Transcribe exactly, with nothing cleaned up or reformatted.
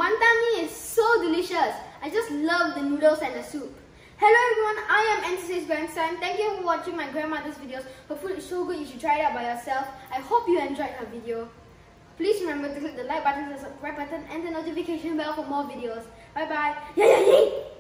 Wanton Mee is so delicious. I just love the noodles and the soup. Hello everyone, I am N C C's grandson. Thank you for watching my grandmother's videos. Her food is so good, you should try it out by yourself. I hope you enjoyed her video. Please remember to click the like button, the subscribe button and the notification bell for more videos. Bye bye. Yeah, yeah, yeah.